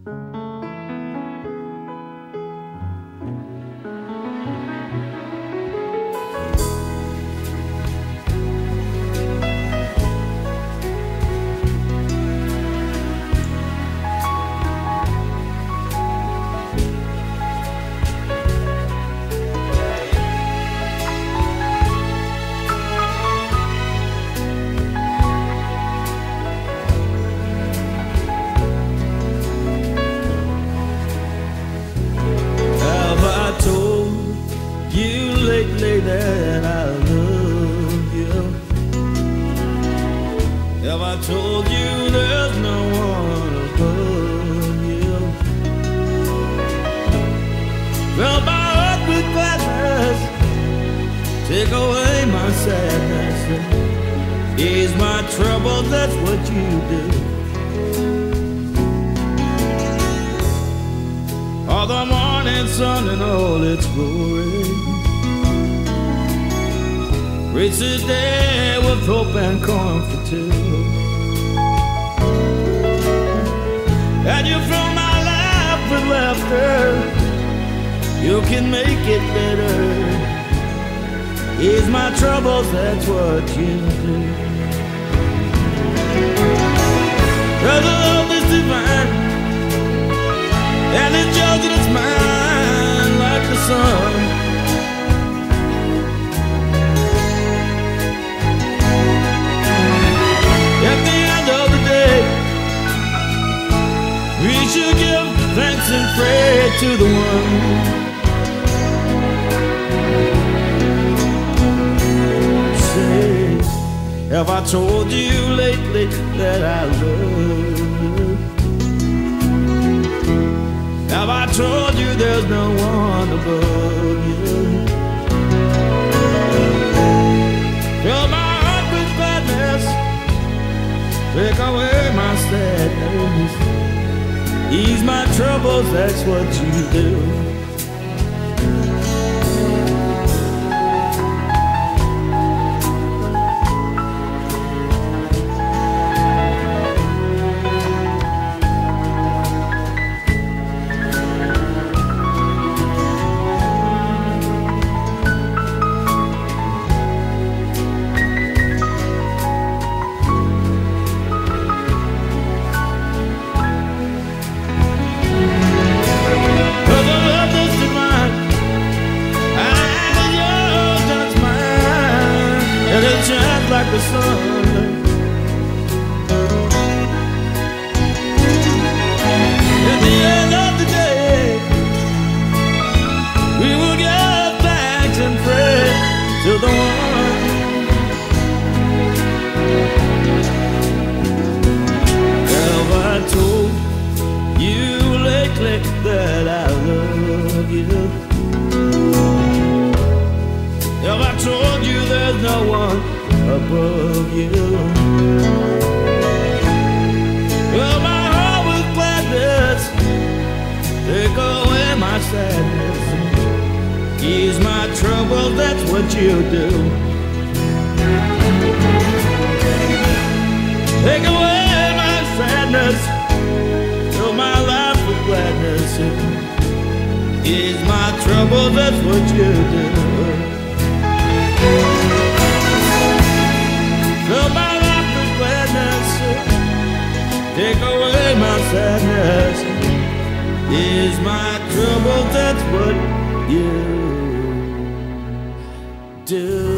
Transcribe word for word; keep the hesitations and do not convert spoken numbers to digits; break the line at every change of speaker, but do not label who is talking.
That I love you. Have I told you there's no one above you? Fill my heart with gladness, take away my sadness, ease my troubles, that's what you do. All the morning sun in all its glory, reach the day with hope and comfort too. And you fill my life with laughter, you can make it better. Ease my troubles, that's what you do. Cause the love is divine, and it's yours and it's mine like the sun. We should give thanks and pray to the one. Say, have I told you lately that I love you? Have I told you there's no one above you? Fill my heart with gladness, take away my sadness, ease my troubles, that's what you do. Shines like the sun. At the end of the day, we will give thanks and pray to the one. Have I told you lately that I love you? Have I told you there's no one above you? Fill my heart with gladness, take away my sadness, ease my troubles, that's what you do. Take away my sadness, fill my life with gladness, ease my troubles, that's what you do. Fill my life with gladness, take away my sadness, ease my trouble, that's what you do.